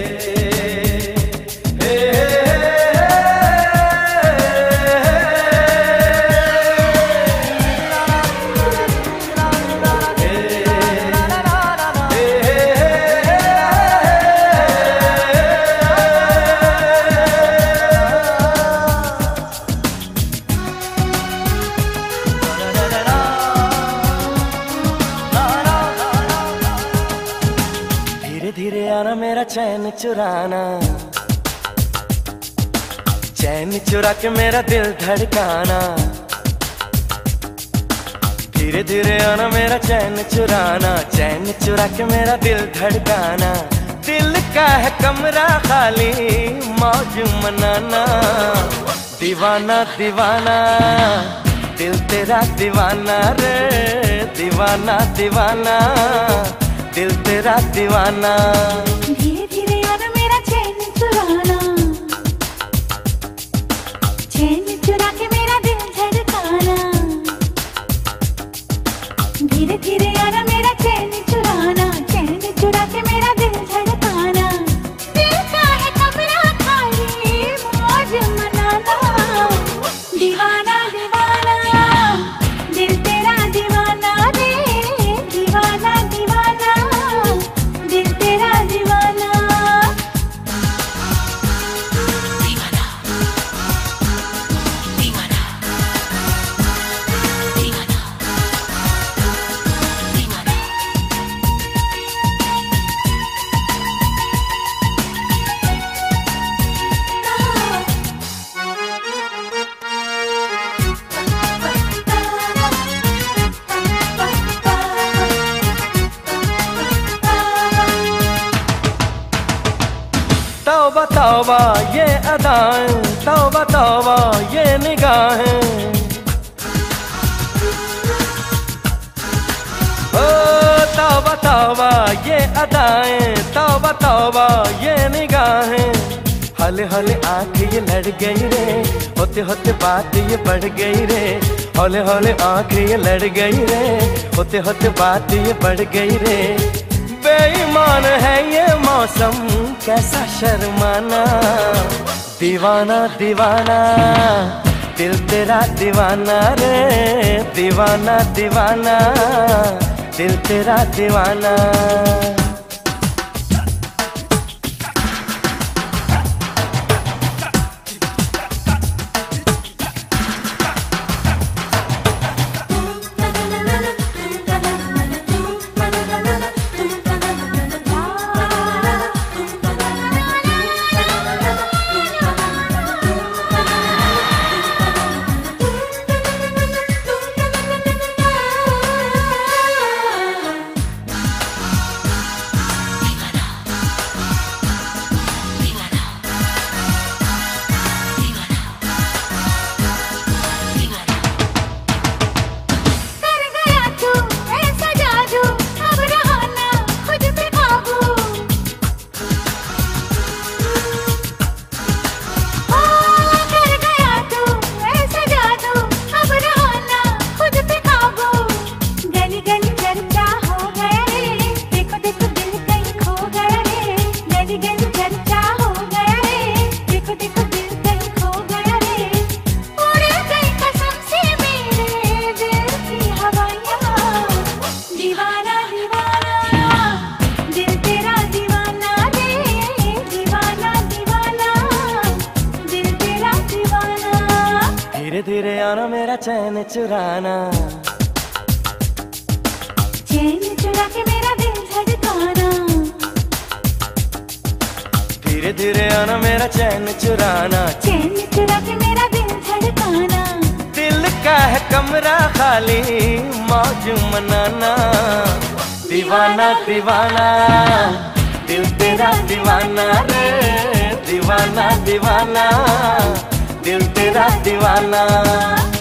धीरे आना मेरा चैन चुराना, चैन चुरा के मेरा दिल धड़काना। धीरे धीरे आना मेरा चैन चुराना, चैन चुरा के मेरा दिल धड़काना। दिल का है कमरा खाली, मौज मनाना। दीवाना दीवाना दिल तेरा दीवाना रे, दीवाना दीवाना दिल तेरा दीवाना। धीरे धीरे आना मेरा चैन चुराना, चैन चुरा के मेरा दिल धड़काना। धीरे धीरे आना मेरा चैन चुराना, चैन चुरा के मेरा दिल धड़काना। दिल का है कमरा खाली, मौज मनाना। दीवाना दीवाना दिल तेरा दीवाना रे, दीवाना दीवाना दिल तेरा दीवाना। दीवाना दीवाना दीवाना दीवाना। तौबा तौबा ये अदाएं, तौबा तौबा ये निगाहें। ओ तौबा तौबा ये अदाएं, तौबा तौबा ये निगाहें। हले हले आँख ये लड़ गई रे, होते होते बात ये बढ़ गई रे। हौले हौले आँख ये लड़ गई रे, होते होते बात ये बढ़ गई रे। बेईमान है ये मौसम कैसा शर्माना। दीवाना दीवाना दिल तेरा दीवाना रे, दीवाना दीवाना दिल तेरा दीवाना। धीरे धीरे आना मेरा चैन चुराना, चैन चुरा के मेरा दिल धड़काना। धीरे धीरे आना मेरा चैन चुराना, चैन चुरा के मेरा दिल धड़काना। दिल का है कमरा खाली, मौज मनाना। दीवाना दीवाना दिल तेरा दीवाना रे, दीवाना दीवाना दिल तेरा दीवाना।